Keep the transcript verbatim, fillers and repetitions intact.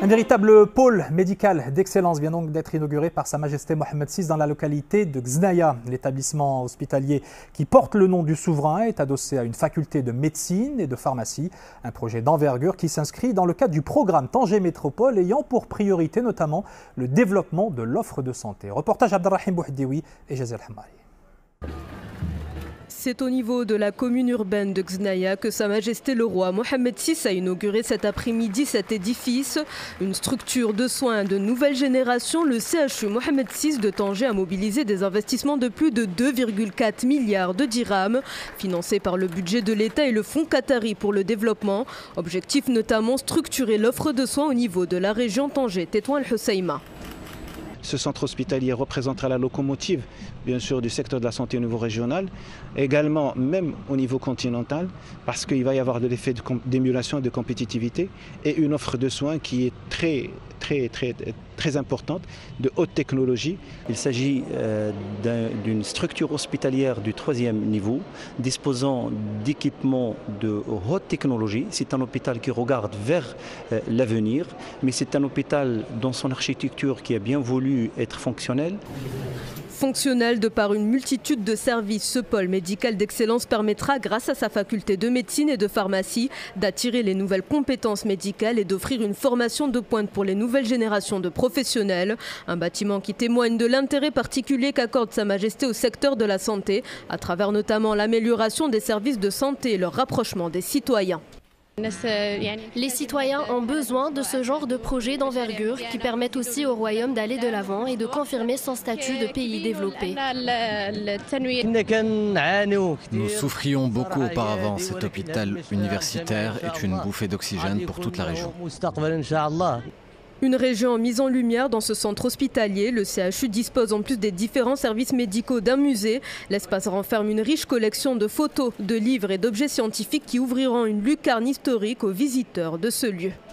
Un véritable pôle médical d'excellence vient donc d'être inauguré par Sa Majesté Mohamed six dans la localité de Gznaya. L'établissement hospitalier qui porte le nom du souverain est adossé à une faculté de médecine et de pharmacie. Un projet d'envergure qui s'inscrit dans le cadre du programme Tanger Métropole ayant pour priorité notamment le développement de l'offre de santé. Reportage Abdelrahim Bouhdioui et Jazel Hamari. C'est au niveau de la commune urbaine de Gznaya que Sa Majesté le roi Mohamed six a inauguré cet après-midi cet édifice. Une structure de soins de nouvelle génération, le C H U Mohamed six de Tanger a mobilisé des investissements de plus de deux virgule quatre milliards de dirhams, financés par le budget de l'État et le Fonds Qatari pour le développement. Objectif notamment structurer l'offre de soins au niveau de la région Tanger-Tétouan-El-Hoceïma. Ce centre hospitalier représentera la locomotive, bien sûr, du secteur de la santé au niveau régional, également même au niveau continental, parce qu'il va y avoir de l'effet d'émulation et de compétitivité et une offre de soins qui est très, très, très, très importante, de haute technologie. Il s'agit euh, d'une structure hospitalière du troisième niveau, disposant d'équipements de haute technologie. C'est un hôpital qui regarde vers euh, l'avenir, mais c'est un hôpital dans son architecture qui a bien voulu être fonctionnel. Fonctionnel de par une multitude de services, ce pôle médical d'excellence permettra, grâce à sa faculté de médecine et de pharmacie, d'attirer les nouvelles compétences médicales et d'offrir une formation de pointe pour les nouvelles générations de professionnels. Un bâtiment qui témoigne de l'intérêt particulier qu'accorde Sa Majesté au secteur de la santé, à travers notamment l'amélioration des services de santé et leur rapprochement des citoyens. Les citoyens ont besoin de ce genre de projet d'envergure qui permettent aussi au royaume d'aller de l'avant et de confirmer son statut de pays développé. Nous souffrions beaucoup auparavant. Cet hôpital universitaire est une bouffée d'oxygène pour toute la région. Une région mise en lumière dans ce centre hospitalier. Le C H U dispose en plus des différents services médicaux d'un musée. L'espace renferme une riche collection de photos, de livres et d'objets scientifiques qui ouvriront une lucarne historique aux visiteurs de ce lieu.